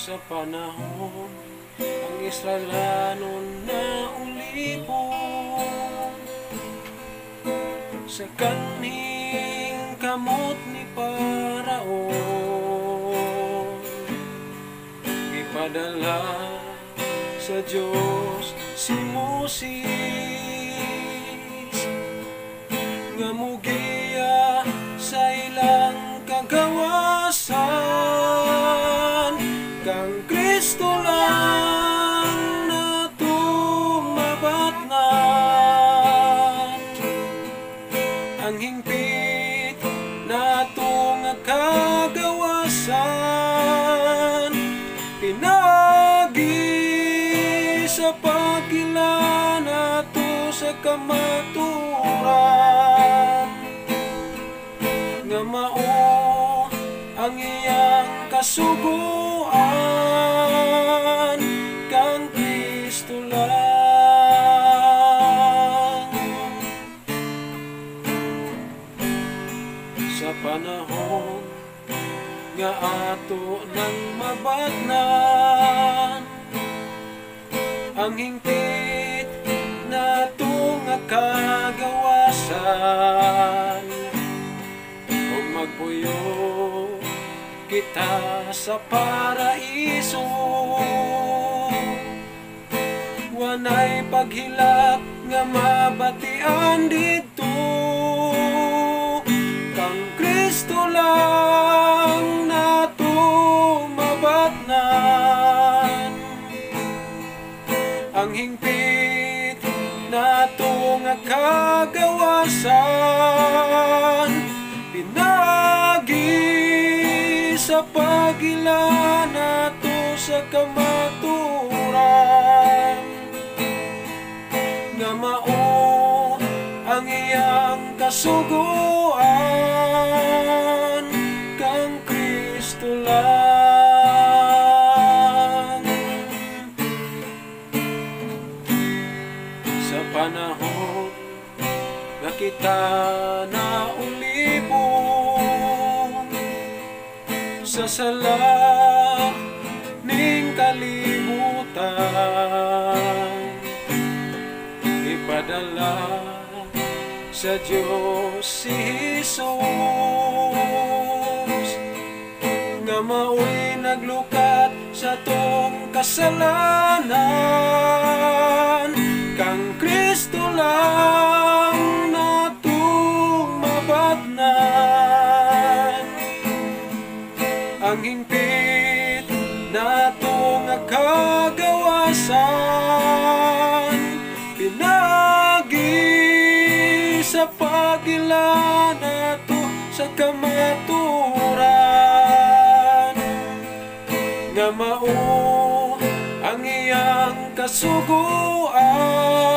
sa panahon ang Israelanon na ulipon sa kanhing kamot ni Paraon. Ipadala sa Diyos si Moses nga mugiya sa ilang kagawasan, kang Kristo lang na tumabatnan. Ang hingpit na nga kagawasan pinagi sa pagila nato sa kamaturan, nga mao ang iyang kasuguan, kang Kristo lang. Sa panahon nga ato nang mabatnan, ang hingpit na nga kagawasan, o magpuyo kita sa paraiso, wanay paghilak nga mabatian dito, kang Kristo lang na tumabatnan. Ang hingpit na nga kagawasan pinagi sa pagila nato sa kamaturan, nga mao ang iyang kasuguan, kang Kristo lang. Sa panahon nga kita na ulipon sa sala ning kalibutan, ipadala sa Diyos si Jesus nga mao'y naglukat sa tong kasalanan, kang Kristo lang na tumabatnan. Ang hingpit na nga kagawasan pinagi sa pagila nato sa kamaturan, nga mao ang iyang kasuguan,